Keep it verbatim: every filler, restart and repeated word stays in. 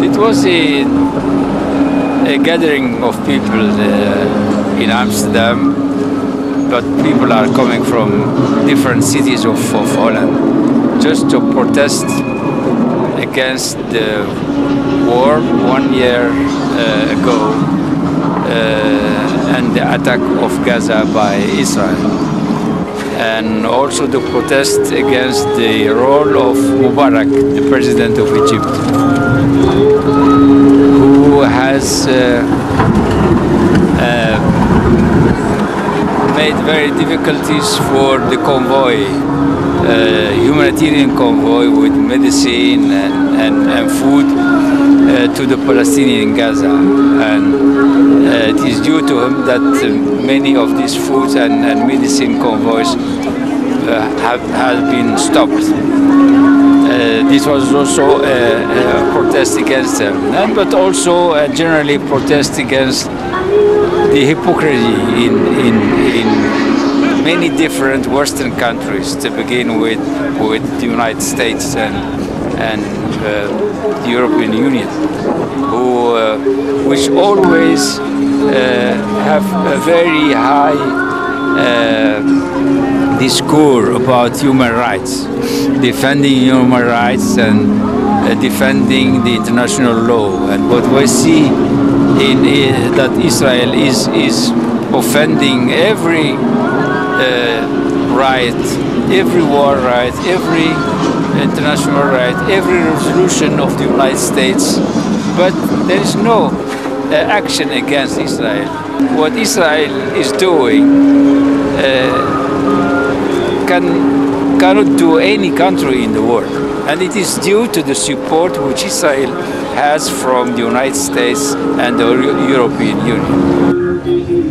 It was a, a gathering of people uh, in Amsterdam, but people are coming from different cities of, of Holland just to protest against the war one year uh, ago uh, and the attack of Gaza by Israel. And also to protest against the role of Mubarak, the president of Egypt, who has uh, uh, made very difficulties for the convoy, uh, humanitarian convoy with medicine and, and, and food uh, to the Palestinians in Gaza. And uh, it is due to him that uh, many of these foods and, and medicine convoys uh, have, have been stopped. Uh, this was also a, a protest against them, and, but also uh, generally protest against the hypocrisy in, in, in many different Western countries, to begin with, with the United States and, and uh, the European Union, who, uh, which always uh, have a very high uh, discourse about human rights, defending human rights and uh, defending the international law. And what we see in, in that Israel is is offending every uh, right, every war right, every international right, every resolution of the United States, but there is no uh, action against Israel. What Israel is doing uh, can cannot do any country in the world, and it is due to the support which Israel has from the United States and the European Union.